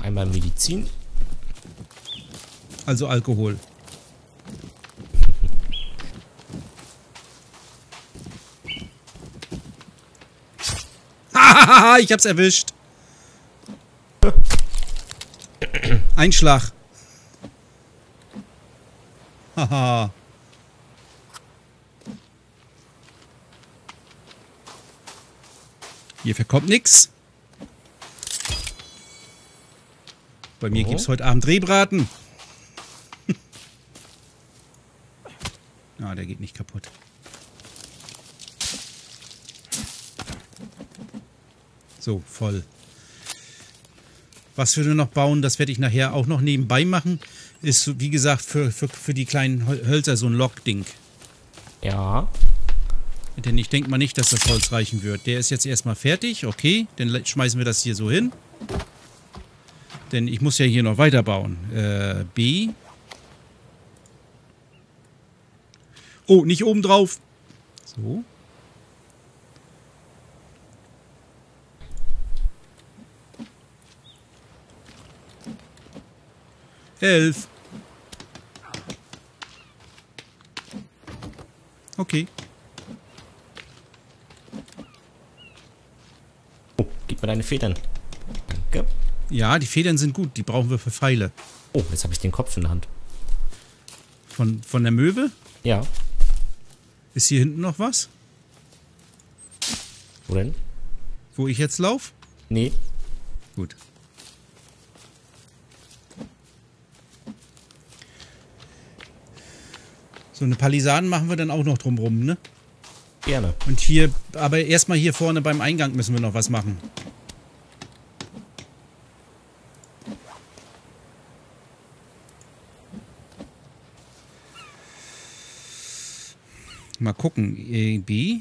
einmal Medizin. Also Alkohol. Hahaha, ich hab's erwischt. Ein Schlag. Haha. Hier verkommt nix. Bei mir gibt's heute Abend Rehbraten. Ah, der geht nicht kaputt. So, voll. Was wir nur noch bauen, das werde ich nachher auch noch nebenbei machen, ist, wie gesagt, für die kleinen Hölzer so ein Lockding. Ja. Denn ich denke mal nicht, dass das Holz reichen wird. Der ist jetzt erstmal fertig, okay. Dann schmeißen wir das hier so hin. Denn ich muss ja hier noch weiterbauen. B. Oh, nicht oben drauf. So. Elf. Okay. Oh, gib mir deine Federn. Danke. Ja, die Federn sind gut. Die brauchen wir für Pfeile. Oh, jetzt habe ich den Kopf in der Hand. Von der Möwe? Ja. Ist hier hinten noch was? Wo denn? Wo ich jetzt laufe? Nee. Gut. So eine Palisaden machen wir dann auch noch drumrum, ne? Gerne. Und hier, aber erstmal hier vorne beim Eingang müssen wir noch was machen. Mal gucken. B.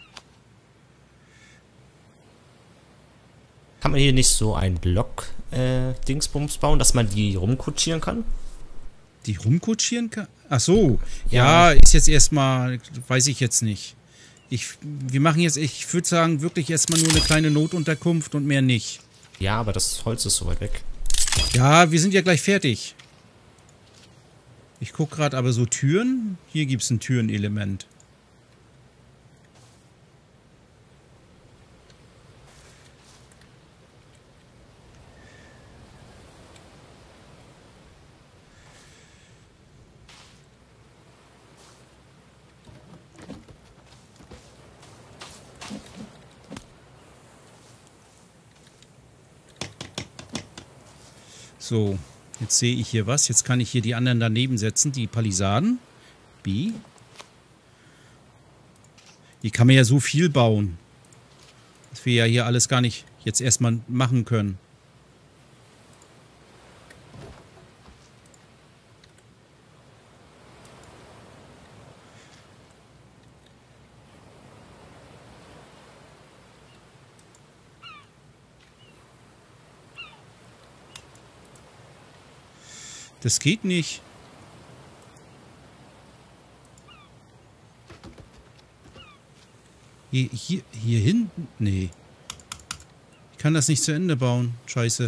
Kann man hier nicht so ein Block-Dingsbums bauen, dass man die rumkutschieren kann? Die rumkutschieren kann? Ach so. Ja, ist jetzt erstmal, weiß ich jetzt nicht. Wir machen jetzt, ich würde sagen, wirklich erstmal nur eine kleine Notunterkunft und mehr nicht. Ja, aber das Holz ist so weit weg. Ja, wir sind ja gleich fertig. Ich gucke gerade, aber so Türen? Hier gibt es ein Türenelement. So, jetzt sehe ich hier was. Jetzt kann ich hier die anderen daneben setzen, die Palisaden. B. Hier kann man ja so viel bauen. Das wir ja hier alles gar nicht jetzt erstmal machen können. Das geht nicht. Hier hinten? Nee. Ich kann das nicht zu Ende bauen. Scheiße.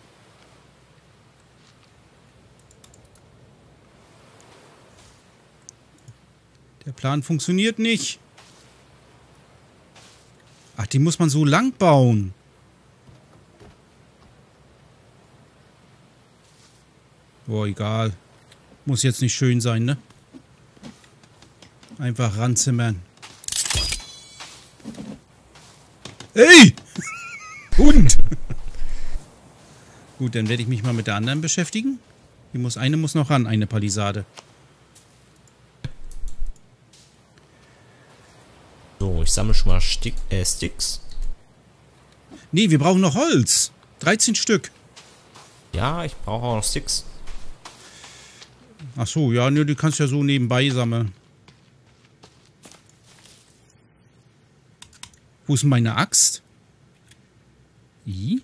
Der Plan funktioniert nicht. Ach, die muss man so lang bauen. Boah, egal. Muss jetzt nicht schön sein, ne? Einfach ranzimmern. Ey! Hund! Gut, dann werde ich mich mal mit der anderen beschäftigen. Eine muss noch ran, eine Palisade. So, ich sammle schon mal Sticks. Nee, wir brauchen noch Holz. 13 Stück. Ja, ich brauche auch noch Sticks. Ach so, ja, ne, die kannst du ja so nebenbei sammeln. Wo ist denn meine Axt? I?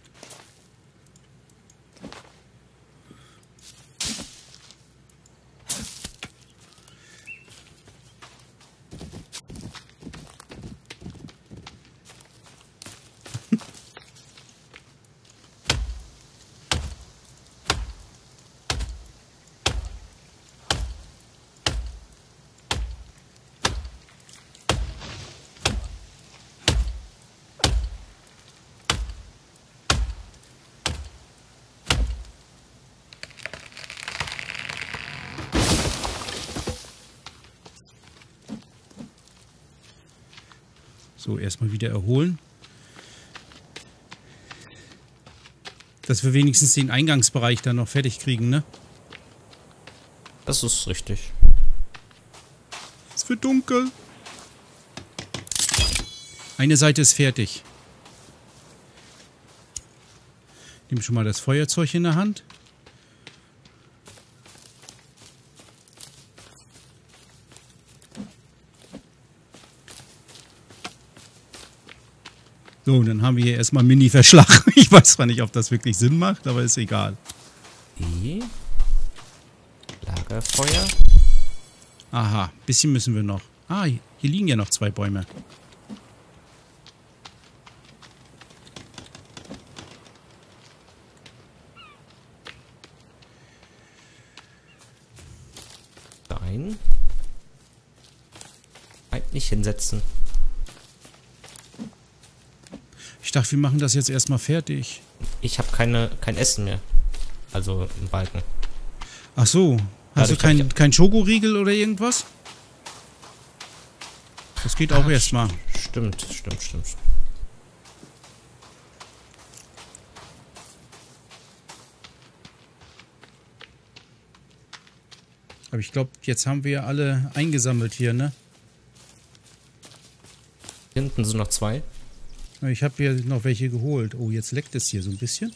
So, erstmal wieder erholen. Dass wir wenigstens den Eingangsbereich dann noch fertig kriegen, ne? Das ist richtig. Es wird dunkel. Eine Seite ist fertig. Nimm schon mal das Feuerzeug in der Hand. So, dann haben wir hier erstmal Mini-Verschlag. Ich weiß zwar nicht, ob das wirklich Sinn macht, aber ist egal. Lagerfeuer. Aha, bisschen müssen wir noch. Ah, hier liegen ja noch 2 Bäume. Nein. Nicht hinsetzen. Ich dachte, wir machen das jetzt erstmal fertig. Ich habe kein Essen mehr. Also im Balken. Ach so. Hast du kein Schokoriegel oder irgendwas? Das geht auch erstmal. Stimmt. Aber ich glaube, jetzt haben wir alle eingesammelt hier, ne? Hinten sind noch 2. Ich habe hier noch welche geholt. Oh, jetzt leckt es hier so ein bisschen.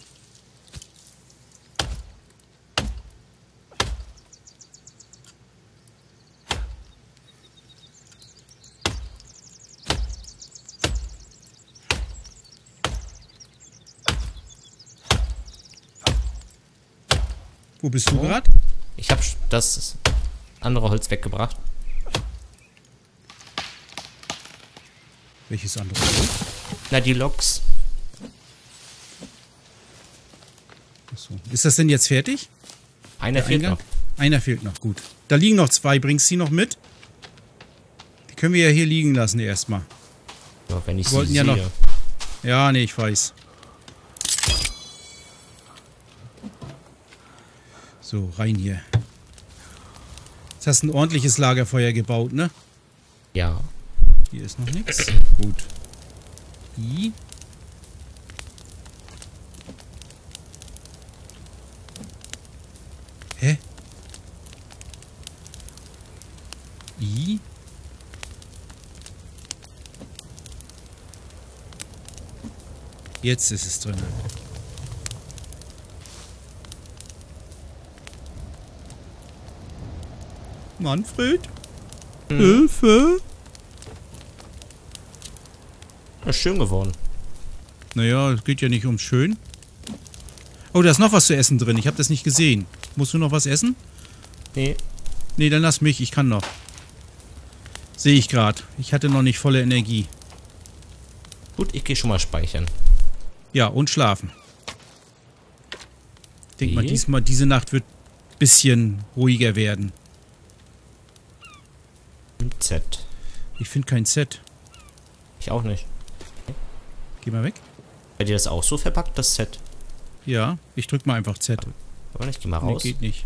Wo bist du gerade? Ich habe das andere Holz weggebracht. Welches andere Holz? Na, die Loks. Achso. Ist das denn jetzt fertig? Einer fehlt noch. Einer fehlt noch, gut. Da liegen noch 2. Bringst du die noch mit? Die können wir ja hier liegen lassen erstmal. Ja, wenn ich Wir wollten sie ja sehe. noch. Ja, nee, ich weiß. So, rein hier. Jetzt hast du ein ordentliches Lagerfeuer gebaut, ne? Ja. Hier ist noch nichts. Gut. I. Hä? I. Jetzt ist es drin. Manfred? Hilfe! Ist schön geworden. Naja, es geht ja nicht ums Schön. Oh, da ist noch was zu essen drin. Ich habe das nicht gesehen. Musst du noch was essen? Nee. Nee, dann lass mich. Ich kann noch. Sehe ich gerade. Ich hatte noch nicht volle Energie. Gut, ich gehe schon mal speichern. Ja, und schlafen. Ich denke mal, diese Nacht wird ein bisschen ruhiger werden. Ein Z. Ich finde kein Set. Ich auch nicht. Geh mal weg. Bei dir das auch so verpackt, das Set? Ja, ich drück mal einfach Z. Aber nicht, geh mal Nee, raus. geht nicht.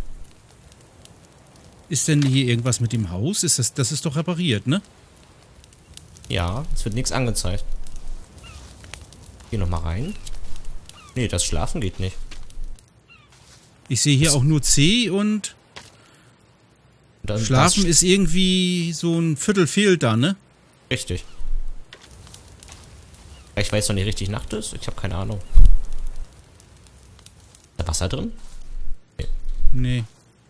Ist denn hier irgendwas mit dem Haus? Das ist doch repariert, ne? Ja, es wird nichts angezeigt. Geh noch mal rein. Nee, das Schlafen geht nicht. Ich sehe hier auch nur C und Dann Schlafen ist irgendwie so ein Viertel fehlt da, ne? richtig. Ich weiß noch nicht richtig Nacht ist. Ich habe keine Ahnung. Ist da Wasser drin? Nee.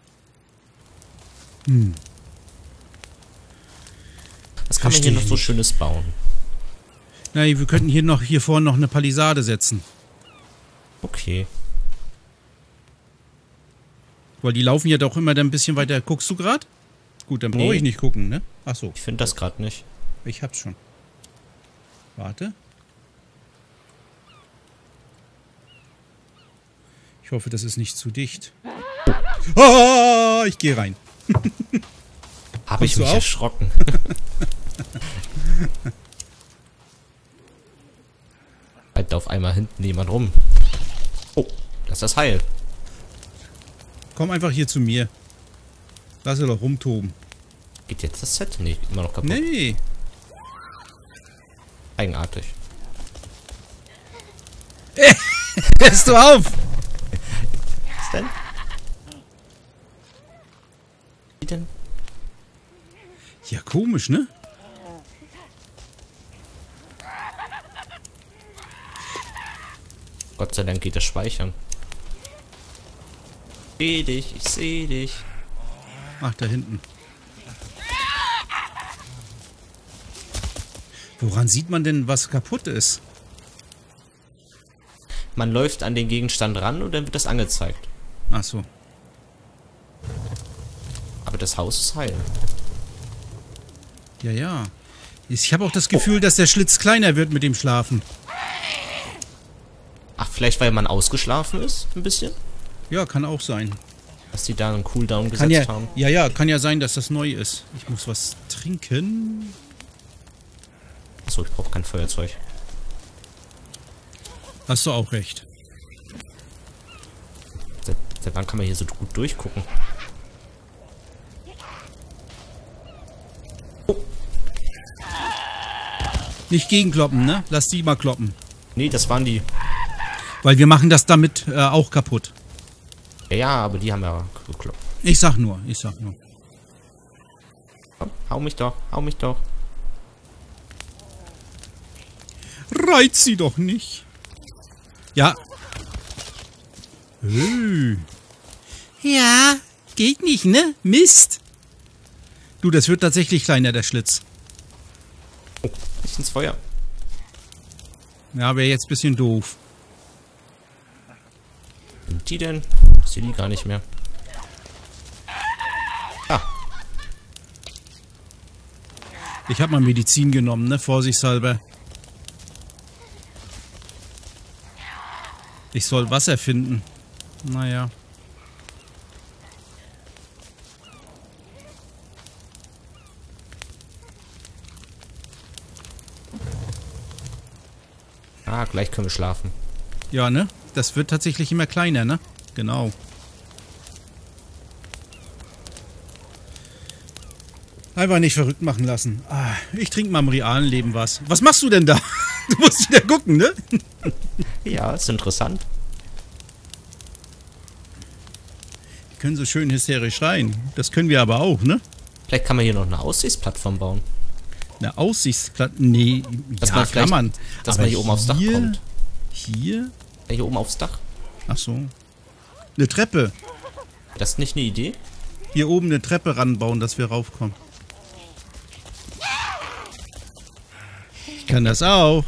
Was kann man hier noch so Schönes bauen? Na, wir könnten hier vorne noch eine Palisade setzen. Okay. Weil die laufen ja doch immer dann ein bisschen weiter. Guckst du gerade? Gut, dann brauche Nee. ich nicht gucken, ne? Ach so. Ich finde das gerade nicht. Ich hab's schon. Warte. Ich hoffe, das ist nicht zu dicht. Oh, ich gehe rein. Habe ich Kommst du mich auf? erschrocken. Halt auf einmal hinten jemand rum. Oh, das ist das Heil. Komm einfach hier zu mir. Lass sie doch rumtoben. Geht jetzt das Set? Nee, immer noch kaputt. Nee. Eigenartig. Hörst du auf? Was denn? Wie denn? Ja, komisch, ne? Gott sei Dank geht das Speichern. Ich seh dich. Ach, da hinten. Woran sieht man denn, was kaputt ist? Man läuft an den Gegenstand ran und dann wird das angezeigt. Ach so. Aber das Haus ist heil. Ja, ja. Ich habe auch das Gefühl, dass der Schlitz kleiner wird mit dem Schlafen. Ach, vielleicht weil man ausgeschlafen ist? Ein bisschen? Ja, kann auch sein. Dass die da einen Cooldown Kann gesetzt ja, haben. ja, kann ja sein, dass das neu ist. Ich muss was trinken. Achso, ich brauche kein Feuerzeug. Hast du auch recht. Seit wann kann man hier so gut durchgucken? Nicht gegenkloppen, ne? Lass die mal kloppen. Nee, das waren die. Weil wir machen das damit auch kaputt. Ja, aber die haben ja gekloppt. Ich sag nur. Komm, hau mich doch, hau mich doch. Reiz sie doch nicht. Ja. Ja, geht nicht, ne? Mist. Du, das wird tatsächlich kleiner, der Schlitz. Oh, nicht ins Feuer. Ja, wäre jetzt ein bisschen doof. Und die denn? Ich sehe die gar nicht mehr. Ah, Ich habe mal Medizin genommen, ne? Vorsichtshalber. Ich soll Wasser finden. Naja. gleich können wir schlafen. Ja, ne? Das wird tatsächlich immer kleiner, ne? Genau. Einfach nicht verrückt machen lassen. Ah, ich trinke mal im realen Leben was. Was machst du denn da? Du musst wieder gucken, ne? Ja, ist interessant. Die können so schön hysterisch schreien. Das können wir aber auch, ne? Vielleicht kann man hier noch eine Aussichtsplattform bauen. Eine Aussichtsplatte? Nee, Dass ja, man vielleicht, kann man. dass Aber man hier oben aufs Dach kommt. Hier? Ja, hier oben aufs Dach. Ach so. Eine Treppe. Das ist nicht eine Idee? Hier oben eine Treppe ranbauen, dass wir raufkommen. Ich kann das auch.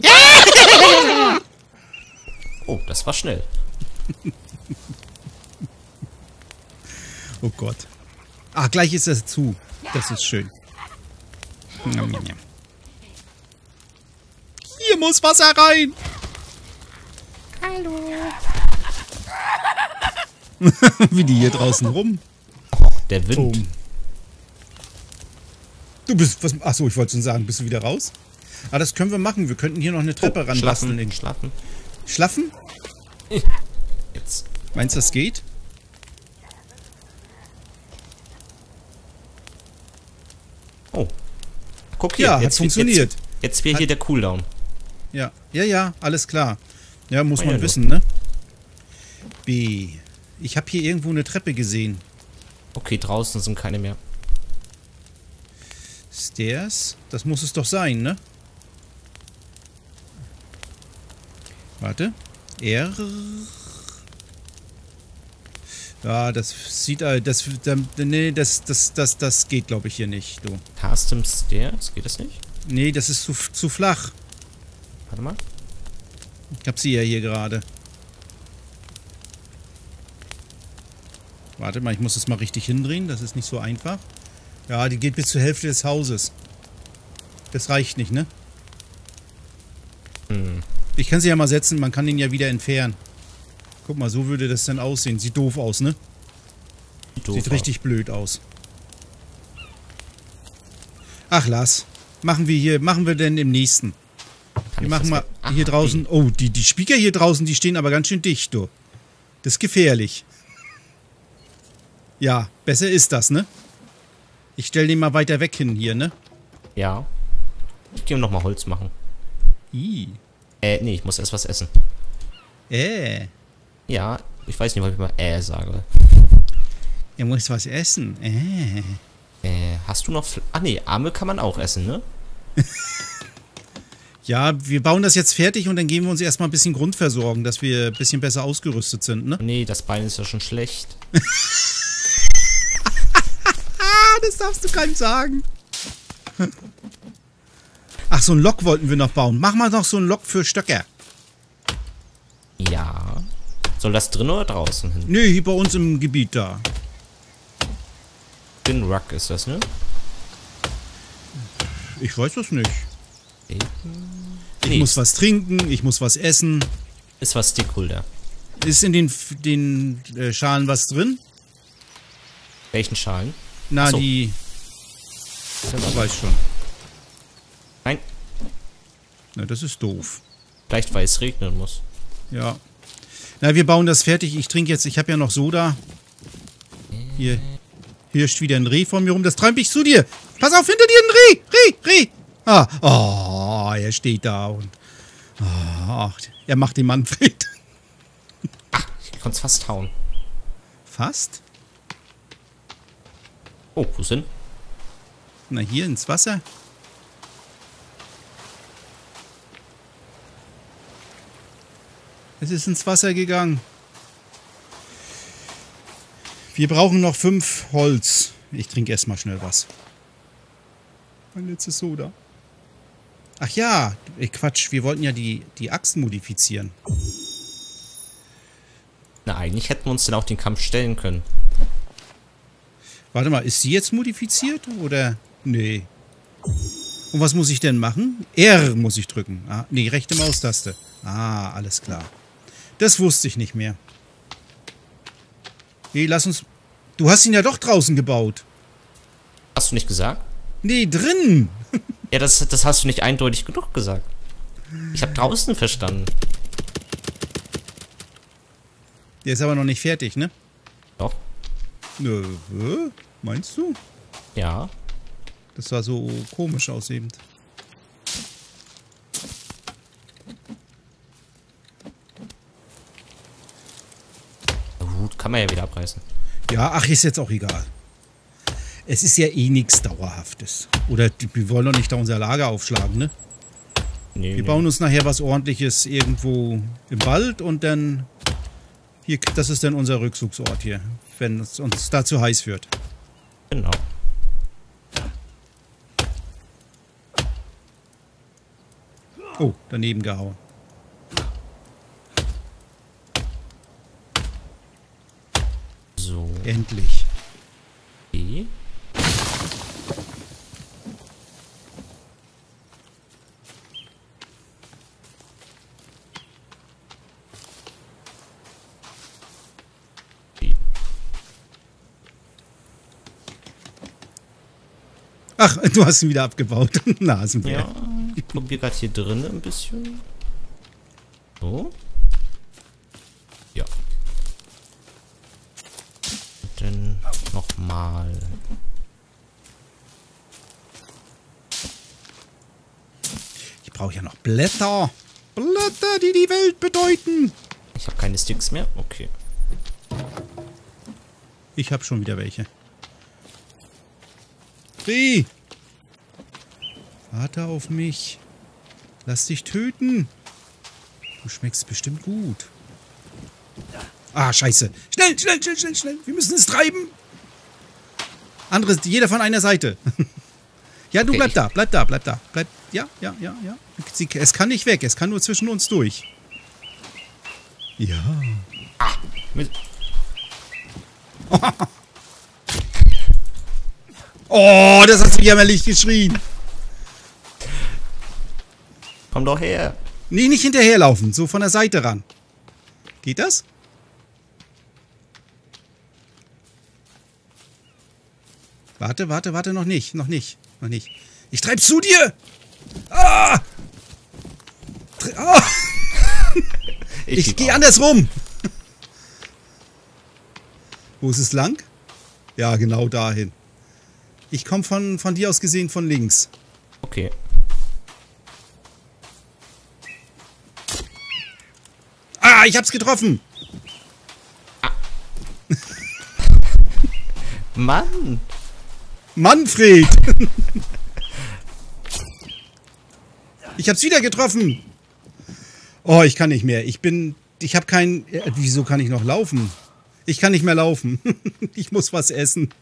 Oh, das war schnell. Oh Gott. Ah, gleich ist das zu. Das ist schön. Hier muss Wasser rein. Hallo. Wie die hier draußen rum. Der Wind. Boom. Du bist, was, achso, ich wollte schon sagen, bist du wieder raus? Ah, das können wir machen. Wir könnten hier noch eine Treppe ranbasteln. Schlafen. Schlafen? Jetzt. Meinst du, das geht? Oh. Guck hier. Ja, hat jetzt funktioniert. Jetzt wäre hier der Cooldown. Ja, ja, alles klar. Ja, muss Oh, man ja, wissen, ne? B. Ich habe hier irgendwo eine Treppe gesehen. Okay, draußen sind keine mehr. Stairs? Das muss es doch sein, ne? Warte. R. Ja, das sieht... Nee, das geht, glaube ich, hier nicht, du. Custom Stairs? Geht das nicht? Nee, das ist zu flach. Warte mal. Ich hab sie ja hier gerade. Warte mal, ich muss das mal richtig hindrehen. Das ist nicht so einfach. Ja, die geht bis zur Hälfte des Hauses. Das reicht nicht, ne? Hm. Ich kann sie ja mal setzen. Man kann ihn ja wieder entfernen. Guck mal, so würde das dann aussehen. Sieht doof aus, ne? Sieht richtig blöd aus. Ach, lass. Machen wir denn im nächsten. Wir machen mal hier draußen... Oh, die Speaker hier draußen, die stehen aber ganz schön dicht, du. Das ist gefährlich. Ja, besser ist das, ne? Ich stelle den mal weiter weg hin hier, ne? Ja. Ich gehe noch mal Holz machen. I. Nee, ich muss erst was essen. Ja, ich weiß nicht, ob ich mal sage. Er muss was essen. Hast du noch... nee, Arme kann man auch essen, ne? Ja, wir bauen das jetzt fertig und dann gehen wir uns erstmal ein bisschen grundversorgen, dass wir ein bisschen besser ausgerüstet sind, ne? Nee, das Bein ist ja schon schlecht. Das darfst du keinem sagen. Ach, so ein Lok wollten wir noch bauen. Mach mal noch so ein Lok für Stöcker. Ja. Soll das drin oder draußen hin? Nee, hier bei uns im Gebiet da. Bin Ruck ist das, ne? Ich weiß das nicht. Nee. Ich muss was trinken, ich muss was essen. Ist was Stickholder. Ist in den Schalen was drin? Welchen Schalen? Na, Ach so. die... Ich weiß schon. Nein. Na, das ist doof. Vielleicht, weil es regnen muss. Ja. Na, wir bauen das fertig. Ich trinke jetzt... Ich habe ja noch Soda. Hier hirscht wieder ein Reh vor mir rum. Das treibe ich zu dir. Pass auf, hinter dir ein Reh! Reh! Ah, oh, er steht da und... Oh, er macht den Manfred. Ich konnte es fast hauen. Fast? Oh, wo sind? Na, hier ins Wasser. Es ist ins Wasser gegangen. Wir brauchen noch 5 Holz. Ich trinke erstmal schnell was. Mein letztes Soda. Ach ja, Quatsch, wir wollten ja die Axt modifizieren. Na, eigentlich hätten wir uns dann auch den Kampf stellen können. Warte mal, ist sie jetzt modifiziert oder? Nee. Und was muss ich denn machen? R muss ich drücken. Ah, nee, rechte Maustaste. Ah, alles klar. Das wusste ich nicht mehr. Nee, lass uns... Du hast ihn ja doch draußen gebaut. Hast du nicht gesagt? Nee, drin. Ja, das hast du nicht eindeutig genug gesagt. Ich habe draußen verstanden. Der ist aber noch nicht fertig, ne? Doch. Meinst du? Ja. Das sah so komisch aus eben. Na gut, kann man ja wieder abreißen. Ja, ach, ist jetzt auch egal. Es ist ja eh nichts Dauerhaftes. Oder wir wollen doch nicht da unser Lager aufschlagen, ne? Nee, Wir bauen uns nachher was Ordentliches irgendwo im Wald und dann... Hier, das ist dann unser Rückzugsort hier, wenn es uns da zu heiß wird. Genau. Oh, daneben gehauen. So. Endlich. Okay. Ach, du hast ihn wieder abgebaut. Nasenbär. Ja, ich probiere gerade hier drin ein bisschen. So. Ja. Und dann nochmal. Ich brauche ja noch Blätter. Blätter, die die Welt bedeuten. Ich habe keine Sticks mehr. Okay. Ich habe schon wieder welche. Reh! Warte auf mich. Lass dich töten. Du schmeckst bestimmt gut. Ah, scheiße. Schnell, schnell, schnell, schnell, schnell. Wir müssen es treiben. Andere, jeder von einer Seite. Ja, du Okay, bleib da, bleib da, bleib da. Bleib, ja, ja, ja, ja. Es kann nicht weg, es kann nur zwischen uns durch. Ja. Mit Oh, das hast du jämmerlich geschrien. Komm doch her. Nee, nicht hinterherlaufen, so von der Seite ran. Geht das? Warte, warte, warte, noch nicht, noch nicht, noch nicht. Ich treib zu dir! Ah! Ah! Ich gehe andersrum. Wo ist es lang? Ja, genau dahin. Ich komme von dir aus gesehen von links. Okay. Ah, ich hab's getroffen. Mann! Manfred! Ich hab's wieder getroffen. Oh, ich kann nicht mehr. Ich habe kein... Wieso kann ich noch laufen? Ich kann nicht mehr laufen. Ich muss was essen.